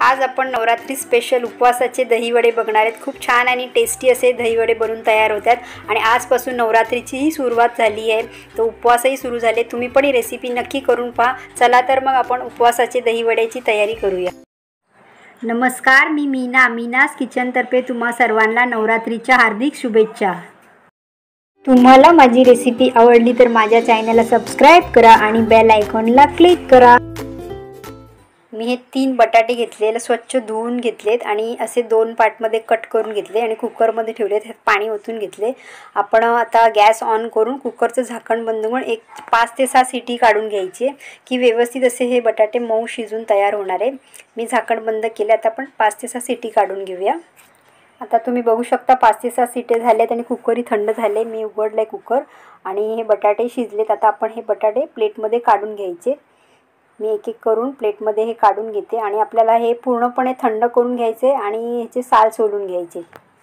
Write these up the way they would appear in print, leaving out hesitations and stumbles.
आज आपण नवरात्री स्पेशल उपवासाचे दहीवडे बघणार आहेत। खूप छान आणि टेस्टी असे दहीवडे बनून तयार होतात आणि आजपासून नवरात्रीचीही सुरुवात झाली आहे, तो उपवासही सुरू झाले। तुम्ही पण ही रेसिपी नक्की करून पहा। चला तर मग आपण उपवासाचे दहीवड्याची तयारी करूया। नमस्कार, मी मीनास किचनतर्फे तुम्हा सर्वांना नवरात्रीच्या हार्दिक शुभेच्छा। तुम्हाला माझी रेसिपी आवडली तर माझ्या चॅनलला सबस्क्राइब करा आणि बेल आयकॉनला क्लिक करा। मी हे 3 बटाटे घेतलेले स्वच्छ धुवून घेतलेत आणि असे 2 पार्टमध्ये कट करून घेतले आणि कुकरमध्ये ठेवले। त्यात पाणी ओतून घेतले। आपण आता गॅस ऑन करून कुकरचं झाकण बंद करून 5 ते 6 शिटी काढून घ्यायची की व्यवस्थित असे हे बटाटे मऊ शिजून तयार होणार आहे। मी झाकण बंद केले। आता आपण 5 ते 6 शिटी काढून घेऊया। आता तुम्ही बघू शकता 5 ते 6 शिट्या झाल्यात आणि कुकरही थंड झाले। मी उघडले कुकर आणि हे बटाटे शिजलेत। आता आपण हे बटाटे प्लेटमध्ये काढून घ्यायचे। मी एक एक करून प्लेटमध्ये हे काढून घेते आणि आपल्याला हे पूर्णपणे थंड करून घ्यायचे आणि ह्याचे साल सोलून घ्यायचे।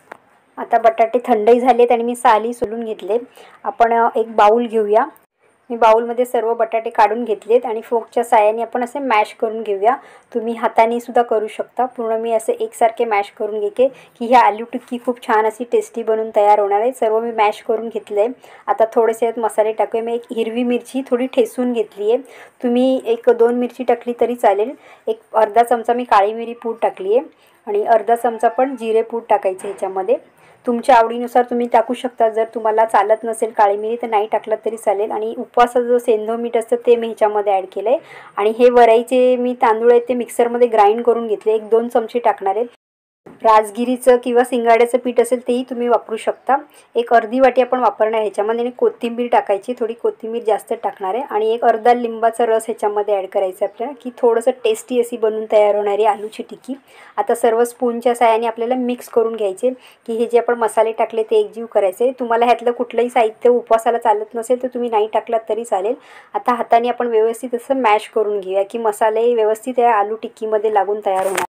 आता बटाटे थंडही झालेत आणि मी सालही सोलून घेतले। आपण एक बाउल घेऊया। मी बाउलमध्ये सर्व बटाटे काढून घेतलेत आणि फोकच्या साहाय्याने आपण असे मॅश करून घेऊया। तुम्ही हाताने सुद्धा करू शकता। पूर्ण मी असे एकसारखे मॅश करून घेते की ही आलू टिक्की खूप छान अशी टेस्टी बनून तयार होणार आहे। सर्व मी मॅश करून घेतले। आता थोडेसे मसाले टाकूया। मी एक हिरवी मिरची थोडी ठेसून घेतली आहे। तुम्ही 1-2 मिरची टाकली तरी चालेल। एक अर्धा चमचा मी काळी मिरी पूड टाकली आहे आणि अर्धा चमचा पण जिरे पूड टाकायचे ह्याच्यामध्ये। तुमच्या आवडीनुसार तुम्ही टाकू शकता। जर तुम्हाला चालत नसेल काळी मिरी तर नाही टाकलं तरी चालेल। आणि उपवासाचं जो सेंधव मीठ असतं ते मी ह्याच्यामध्ये ॲड केलं आहे आणि हे वरईचे मी तांदूळ आहेत ते मिक्सरमध्ये ग्राइंड करून घेतले। 1-2 चमचे टाकणार आहे। राजगिरीचं किंवा सिंगाड्याचं पीठ असेल तेही तुम्ही वापरू शकता। एक अर्धी वाटी आपण वापरणार आहे ह्याच्यामध्ये आणि कोथिंबीर टाकायची, थोडी कोथिंबीर जास्त टाकणार आहे आणि एक अर्धा लिंबाचा रस ह्याच्यामध्ये ॲड करायचा आपल्याला की थोडंसं टेस्टी अशी बनून तयार होणारी आलूची टिक्की। आता सर्व स्पूनच्या साहाय्याने आपल्याला मिक्स करून घ्यायचे की हे जे आपण मसाले टाकले ते एकजीव करायचे। तुम्हाला ह्यातलं कुठलंही साहित्य उपवासाला चालत नसेल तर तुम्ही नाही टाकलात तरी चालेल। आता हाताने आपण व्यवस्थित असं मॅश करून घेऊया की मसाले व्यवस्थित या आलू टिक्कीमध्ये लागून तयार होणार।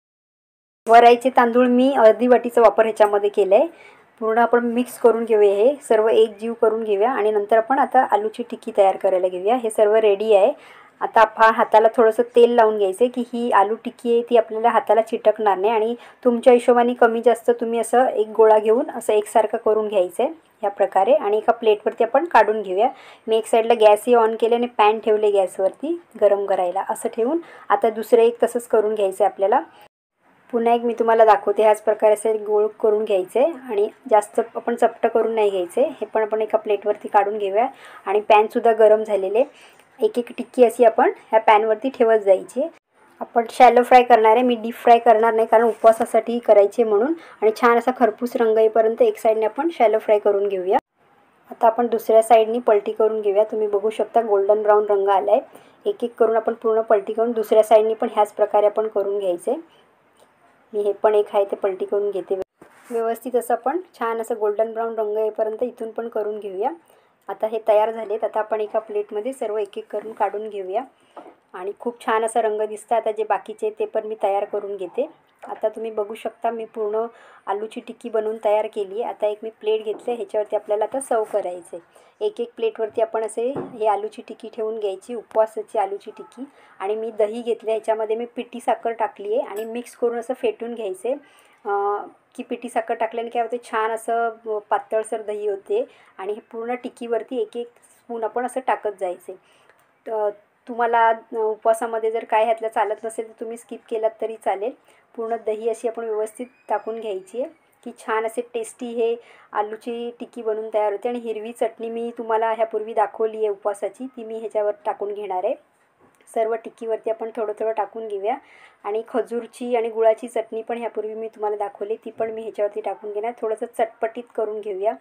वरईचे तांदूळ मी अर्धी वाटीचा वापर ह्याच्यामध्ये केला आहे। पूर्ण आपण मिक्स करून घेऊया, हे सर्व एकजीव करून घेऊया आणि नंतर आपण आता आलूची टिक्की तयार करायला घेऊया। हे सर्व रेडी आहे। आता आपण हाताला थोडंसं तेल लावून घ्यायचं की ही आलू टिक्की आहे ती आपल्याला हाताला चिटकणार नाही आणि तुमच्या हिशोबाने कमी जास्त तुम्ही असं एक गोळा घेऊन असं एकसारखं करून घ्यायचं आहे या प्रकारे आणि एका प्लेटवरती आपण काढून घेऊया। मी एक साईडला गॅसही ऑन केले आणि पॅन ठेवले गॅसवरती गरम करायला। असं ठेवून आता दुसरं एक तसंच करून घ्यायचं आहे आपल्याला। पुन्हा एक मी तुम्हाला दाखवते ह्याच प्रकारे असे गोल करून घ्यायचे आणि जास्त आपण चपटं करून नाही घ्यायचे। हे पण आपण एका प्लेटवरती काढून घेऊया आणि पॅनसुद्धा गरम झालेले। एक एक टिक्की अशी आपण ह्या पॅनवरती ठेवत जायची। आपण शॅलो फ्राय करणार आहे, मी डीप फ्राय करणार नाही कारण उपवासासाठी करायचे म्हणून। आणि छान असा खरपूस रंग येईपर्यंत एक साईडने आपण शॅलो फ्राय करून घेऊया। आता आपण दुसऱ्या साईडनी पलटी करून घेऊया। तुम्ही बघू शकता गोल्डन ब्राऊन रंग आला आहे। एक एक करून आपण पूर्ण पलटी करून दुसऱ्या साईडनी पण ह्याच प्रकारे आपण करून घ्यायचे। मी हे पण एक आहे ते पलटी करून घेते व्यवस्थित असं आपण छान असं गोल्डन ब्राऊन रंग येईपर्यंत इथून पण करून घेऊया। आता हे तयार झालेत। आता आपण एका प्लेटमध्ये सर्व एक एक करून काढून घेऊया आणि खूप छान असा रंग दिसतं। आता जे बाकीचे ते पण मी तयार करून घेते। आता तुम्ही बघू शकता मी पूर्ण आलूची टिक्की बनवून तयार केली आहे। आता एक मी प्लेट घेतले, ह्याच्यावरती आपल्याला आता सर्व करायचे। एक एक प्लेटवरती आपण असे हे आलूची टिक्की ठेवून घ्यायची, उपवासाची आलूची टिक्की। आणि मी दही घेतले, ह्याच्यामध्ये मी पिठी साखर टाकली आहे आणि मिक्स करून असं फेटून घ्यायचे की पिठी साखर टाकल्याने काय होते छान असं पातळसर दही होते आणि हे पूर्ण टिक्कीवरती एक एक स्पून आपण असं टाकत जायचे। तुम्हाला उपवासामध्ये जर काय ह्यातलं चालत नसेल तर तुम्ही स्किप केलात तरी चालेल। पूर्ण दही अशी आपण व्यवस्थित टाकून घ्यायची आहे की छान असे टेस्टी हे आलूची टिक्की बनून तयार होते। आणि हिरवी चटणी मी तुम्हाला ह्यापूर्वी दाखवली आहे उपवासाची, ती मी ह्याच्यावर टाकून घेणार आहे। सर्व टिक्कीवरती आपण थोडं थोडं टाकून घेऊया आणि खजूरची आणि गुळाची चटणी पण ह्यापूर्वी मी तुम्हाला दाखवली, ती पण मी ह्याच्यावरती टाकून घेणार। थोडंसं चटपटीत करून घेऊया,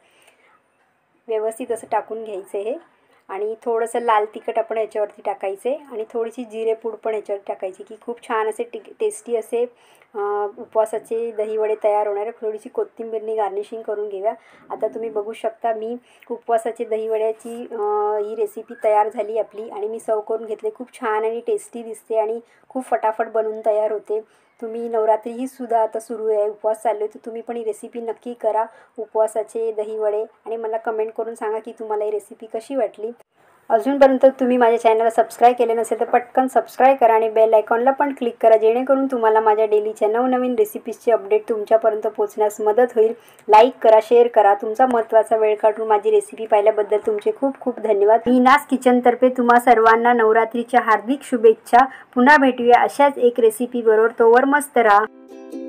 व्यवस्थित असं टाकून घ्यायचं हे। आणि थोडंसं लाल तिखट आपण ह्याच्यावरती टाकायचे आणि थोडीशी जिरे पूड पण ह्याच्यावर टाकायची की खूप छान असे टेस्टी असे उपवासाचे दहीवडे तयार होणार आहे। थोडीशी कोथिंबीरनी गार्निशिंग करून घेऊया। आता तुम्ही बघू शकता मी उपवासाचे दहीवड्याची ही रेसिपी तयार झाली आपली आणि मी सर्व करून घेतले। खूप छान आणि टेस्टी दिसते आणि खूप फटाफट बनवून तयार होते। तुम्ही नवरात्री सुद्धा आता सुरू आहे, उपवास चालू आहे, तर तुम्ही पण ही रेसिपी नक्की करा उपवासाचे दहीवडे आणि मला कमेंट करून सांगा की तुम्हाला ही रेसिपी कशी वाटली। अजूनपर्यंत तुम्ही माझ्या चॅनलला सबस्क्राईब केले नसेल तर पटकन सबस्क्राईब करा आणि बेल आयकॉनला पण क्लिक करा, जेणेकरून तुम्हाला माझ्या डेलीच्या नवनवीन रेसिपीजची अपडेट तुमच्यापर्यंत पोहोचण्यास मदत होईल. लाईक करा, शेअर करा. तुमचा महत्त्वाचा वेळ काढून माझी रेसिपी पाहिल्याबद्दल तुमचे खूप खूप धन्यवाद. मीनास किचनतर्फे तुम्हा सर्वांना नवरात्रीच्या हार्दिक शुभेच्छा. पुन्हा भेटूया अशाच एक रेसिपी बरोबर. तोवर मस्त राहा.